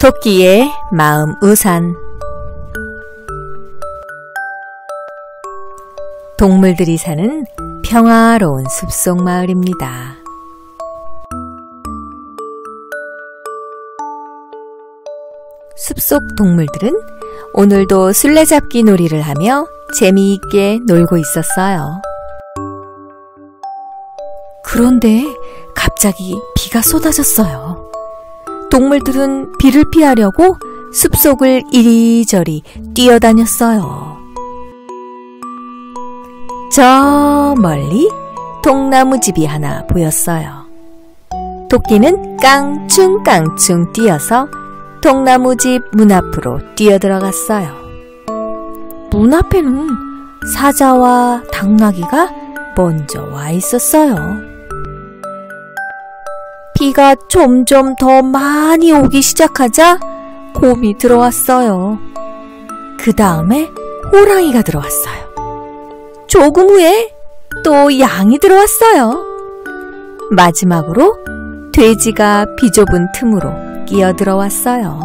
토끼의 마음 우산. 동물들이 사는 평화로운 숲속 마을입니다. 숲속 동물들은 오늘도 술래잡기 놀이를 하며 재미있게 놀고 있었어요. 그런데 갑자기 비가 쏟아졌어요. 동물들은 비를 피하려고 숲속을 이리저리 뛰어다녔어요. 저 멀리 통나무집이 하나 보였어요. 토끼는 깡충깡충 뛰어서 통나무집 문 앞으로 뛰어들어갔어요. 문 앞에는 사자와 당나귀가 먼저 와 있었어요. 비가 점점 더 많이 오기 시작하자 곰이 들어왔어요. 그 다음에 호랑이가 들어왔어요. 조금 후에 또 양이 들어왔어요. 마지막으로 돼지가 비좁은 틈으로 끼어들어왔어요.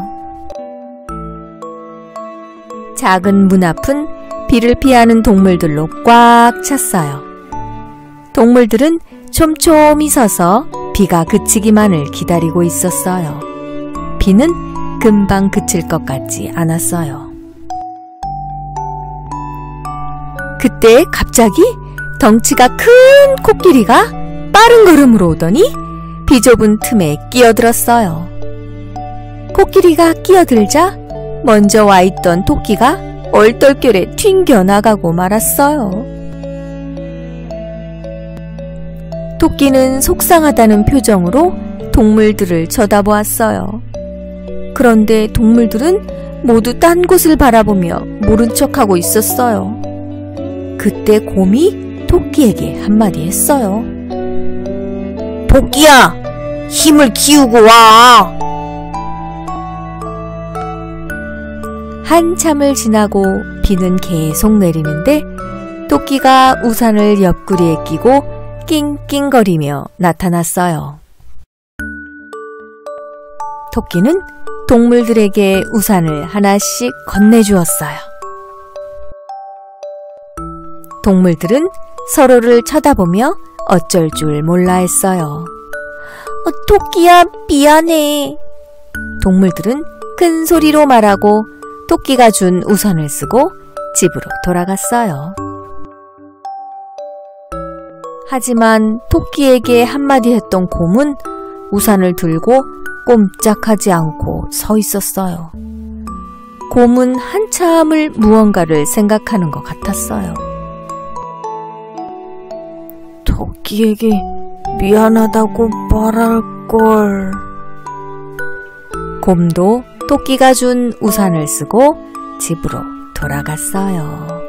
작은 문 앞은 비를 피하는 동물들로 꽉 찼어요. 동물들은 촘촘히 서서 비가 그치기만을 기다리고 있었어요. 비는 금방 그칠 것 같지 않았어요. 그때 갑자기 덩치가 큰 코끼리가 빠른 걸음으로 오더니 비좁은 틈에 끼어들었어요. 코끼리가 끼어들자 먼저 와 있던 토끼가 얼떨결에 튕겨나가고 말았어요. 토끼는 속상하다는 표정으로 동물들을 쳐다보았어요. 그런데 동물들은 모두 딴 곳을 바라보며 모른 척하고 있었어요. 그때 곰이 토끼에게 한마디 했어요. 토끼야, 힘을 키우고 와! 한참을 지나고 비는 계속 내리는데 토끼가 우산을 옆구리에 끼고 낑낑거리며 나타났어요. 토끼는 동물들에게 우산을 하나씩 건네주었어요. 동물들은 서로를 쳐다보며 어쩔 줄 몰라 했어요. 토끼야, 미안해. 동물들은 큰 소리로 말하고 토끼가 준 우산을 쓰고 집으로 돌아갔어요. 하지만 토끼에게 한마디 했던 곰은 우산을 들고 꼼짝하지 않고 서 있었어요. 곰은 한참을 무언가를 생각하는 것 같았어요. 토끼에게 미안하다고 말할걸. 곰도 토끼가 준 우산을 쓰고 집으로 돌아갔어요.